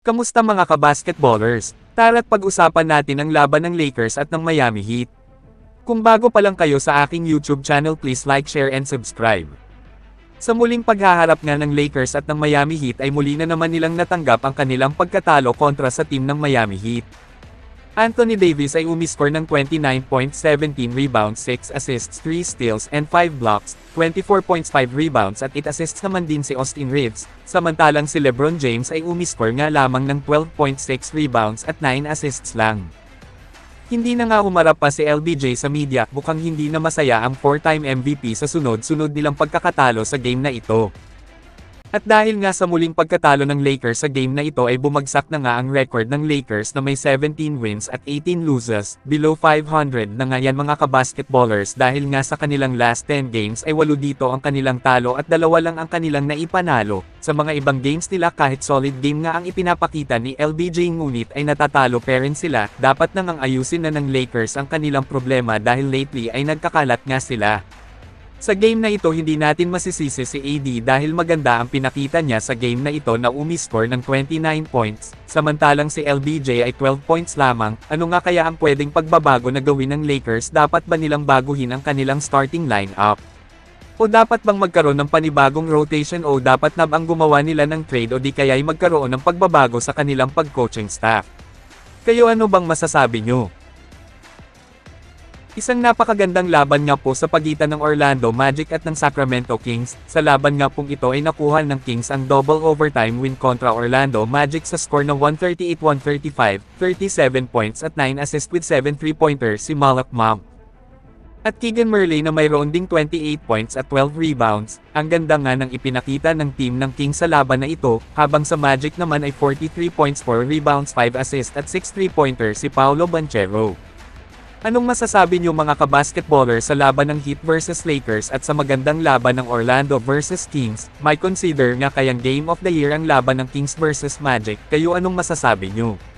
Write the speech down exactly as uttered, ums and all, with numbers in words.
Kamusta mga kabasketballers? Tara't pag-usapan natin ang laban ng Lakers at ng Miami Heat. Kung bago pa lang kayo sa aking YouTube channel, please like, share and subscribe. Sa muling paghaharap nga ng Lakers at ng Miami Heat ay muli na naman nilang natanggap ang kanilang pagkatalo kontra sa team ng Miami Heat. Anthony Davis ay umiscore ng twenty-nine points, seventeen rebounds, six assists, three steals, and five blocks, twenty-four points, five rebounds at eight assists naman din si Austin Reeves, samantalang si LeBron James ay umiscore nga lamang ng twelve point six rebounds at nine assists lang. Hindi na nga humarap pa si L B J sa media, mukhang hindi na masaya ang four-time M V P sa sunod-sunod nilang pagkakatalo sa game na ito. At dahil nga sa muling pagkatalo ng Lakers sa game na ito ay bumagsak na nga ang record ng Lakers na may seventeen wins at eighteen losses, below five hundred na nga yan mga kabasketballers dahil nga sa kanilang last ten games ay walo dito ang kanilang talo at dalawa lang ang kanilang naipanalo. Sa mga ibang games nila kahit solid game nga ang ipinapakita ni L B J ngunit ay natatalo pa rin sila, dapat nang ang ayusin na ng Lakers ang kanilang problema dahil lately ay nagkakalat nga sila. Sa game na ito hindi natin masisisi si A D dahil maganda ang pinakita niya sa game na ito na umiscore ng twenty-nine points, samantalang si L B J ay twelve points lamang. Ano nga kaya ang pwedeng pagbabago na gawin ng Lakers? Dapat ba nilang baguhin ang kanilang starting lineup? O dapat bang magkaroon ng panibagong rotation o dapat na bang gumawa nila ng trade o di kaya'y magkaroon ng pagbabago sa kanilang pag-coaching staff? Kayo ano bang masasabi nyo? Isang napakagandang laban nga po sa pagitan ng Orlando Magic at ng Sacramento Kings. Sa laban nga pong ito ay nakuha ng Kings ang double overtime win kontra Orlando Magic sa score na one thirty-eight one thirty-five, thirty-seven points at nine assists with seven three-pointers si Malak Monk. At Keegan Murray na mayroon ding twenty-eight points at twelve rebounds. Ang ganda nga ng ipinakita ng team ng Kings sa laban na ito, habang sa Magic naman ay forty-three points, four rebounds, five assists at six three-pointers si Paolo Banchero. Anong masasabi niyo mga kabasketballer sa laban ng Heat versus Lakers at sa magandang laban ng Orlando versus Kings? May consider nga kayang Game of the Year ang laban ng Kings versus Magic, kayo anong masasabi niyo?